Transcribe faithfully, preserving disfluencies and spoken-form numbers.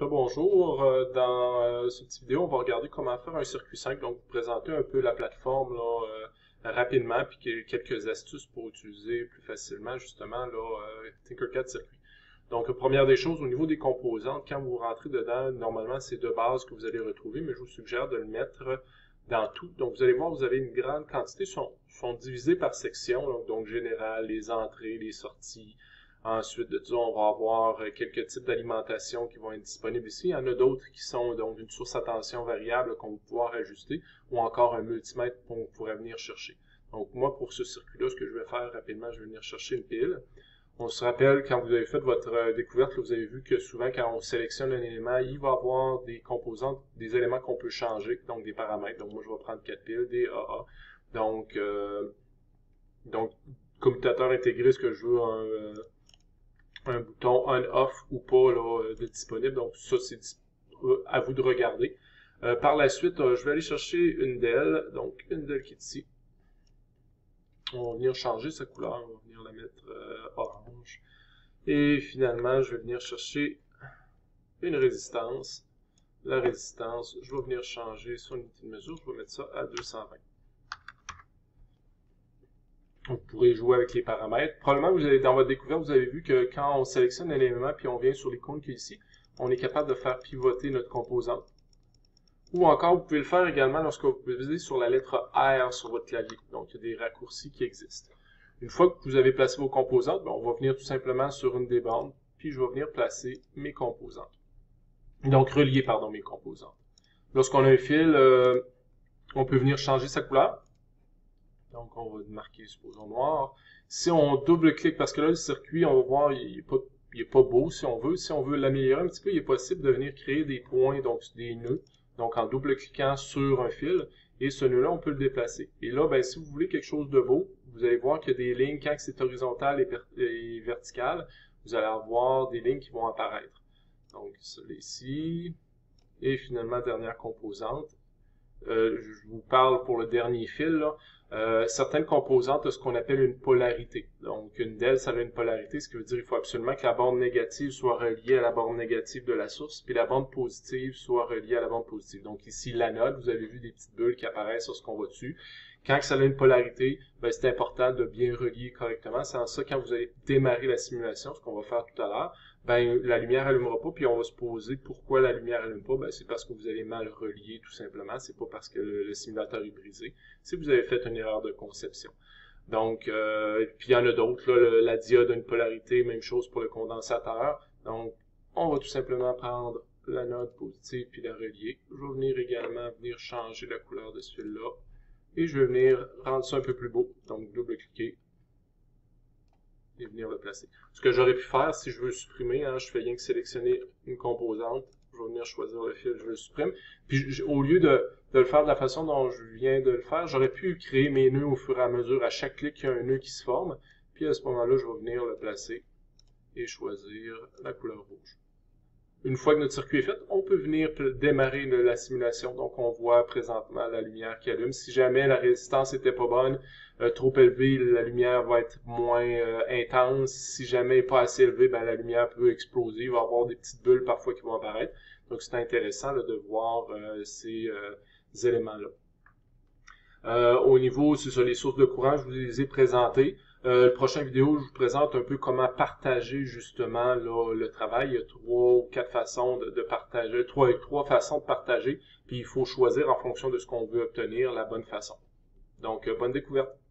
Rebonjour, euh, dans euh, cette petite vidéo, on va regarder comment faire un circuit simple, donc vous présenter un peu la plateforme là, euh, rapidement, puis qu'il y ait quelques astuces pour utiliser plus facilement justement là, euh, Tinkercad Circuit. Donc, euh, première des choses, au niveau des composantes, quand vous rentrez dedans, normalement c'est de base que vous allez retrouver, mais je vous suggère de le mettre dans tout. Donc, vous allez voir, vous avez une grande quantité, sont, sont divisés par section, donc, donc général, les entrées, les sorties. Ensuite de ça, on va avoir quelques types d'alimentation qui vont être disponibles ici. Il y en a d'autres qui sont donc une source à tension variable qu'on va pouvoir ajuster ou encore un multimètre qu'on pourrait venir chercher. Donc moi, pour ce circuit-là, ce que je vais faire rapidement, je vais venir chercher une pile. On se rappelle, quand vous avez fait votre découverte, vous avez vu que souvent, quand on sélectionne un élément, il va y avoir des composantes, des éléments qu'on peut changer, donc des paramètres. Donc moi, je vais prendre quatre piles, des A A. Donc, euh, donc commutateur intégré, ce que je veux, un... Euh, un bouton on-off ou pas là, de disponible. Donc ça, c'est à vous de regarder. Euh, par la suite, euh, je vais aller chercher une D E L. Donc une D E L qui est ici. On va venir changer sa couleur. On va venir la mettre euh, orange. Et finalement, je vais venir chercher une résistance. La résistance, je vais venir changer son unité de mesure. Je vais mettre ça à deux cent vingt. Vous pourrez jouer avec les paramètres. Probablement, vous avez, dans votre découverte, vous avez vu que quand on sélectionne un élément puis on vient sur l'icône qui est ici, on est capable de faire pivoter notre composante. Ou encore, vous pouvez le faire également lorsque vous posez sur la lettre R sur votre clavier. Donc, il y a des raccourcis qui existent. Une fois que vous avez placé vos composantes, ben, on va venir tout simplement sur une des bornes, puis je vais venir placer mes composantes. Donc, relier, pardon, mes composantes. Lorsqu'on a un fil, euh, on peut venir changer sa couleur. Donc, on va marquer, supposons, noir. Si on double-clique, parce que là, le circuit, on va voir, il n'est pas, il est pas beau, si on veut. Si on veut l'améliorer un petit peu, il est possible de venir créer des points, donc des nœuds. Donc, en double-cliquant sur un fil. Et ce nœud-là, on peut le déplacer. Et là, ben, si vous voulez quelque chose de beau, vous allez voir qu'il y a des lignes, quand c'est horizontal et, et vertical, vous allez avoir des lignes qui vont apparaître. Donc, celui-ci. Et finalement, dernière composante. Euh, je vous parle pour le dernier fil, là. Euh, certaines composantes ont ce qu'on appelle une polarité. Donc, une D E L, ça a une polarité, ce qui veut dire qu'il faut absolument que la borne négative soit reliée à la borne négative de la source, puis la borne positive soit reliée à la borne positive. Donc ici, l'anode, vous avez vu des petites bulles qui apparaissent sur ce qu'on voit dessus. Quand ça a une polarité, ben, c'est important de bien relier correctement. C'est en ça, quand vous allez démarrer la simulation, ce qu'on va faire tout à l'heure, ben, la lumière n'allumera pas, puis on va se poser pourquoi la lumière n'allume pas. Ben, c'est parce que vous avez mal relié, tout simplement. C'est pas parce que le, le simulateur est brisé. C'est que vous avez fait une erreur de conception. Donc, euh, puis il y en a d'autres, là, la diode a une polarité, même chose pour le condensateur. Donc, on va tout simplement prendre l'anode positive puis la relier. Je vais venir également venir changer la couleur de ce fil-là. Et je vais venir rendre ça un peu plus beau. Donc, double-cliquer. Et venir le placer. Ce que j'aurais pu faire, si je veux supprimer, hein, je fais rien que sélectionner une composante, je vais venir choisir le fil, je le supprime. Puis je, au lieu de, de le faire de la façon dont je viens de le faire, j'aurais pu créer mes nœuds au fur et à mesure. À chaque clic, il y a un nœud qui se forme. Puis à ce moment-là, je vais venir le placer et choisir la couleur rouge. Une fois que notre circuit est fait, on peut venir démarrer la simulation. Donc, on voit présentement la lumière qui allume. Si jamais la résistance n'était pas bonne, euh, trop élevée, la lumière va être moins euh, intense. Si jamais elle n'est pas assez élevée, ben, la lumière peut exploser. Il va y avoir des petites bulles parfois qui vont apparaître. Donc, c'est intéressant là, de voir euh, ces, euh, ces éléments-là. Euh, au niveau, c'est ça, les sources de courant, je vous les ai présentées. Euh, la prochaine vidéo, je vous présente un peu comment partager justement là, le travail. Il y a trois ou quatre façons de, de partager, trois, trois façons de partager, puis il faut choisir en fonction de ce qu'on veut obtenir la bonne façon. Donc, euh, bonne découverte!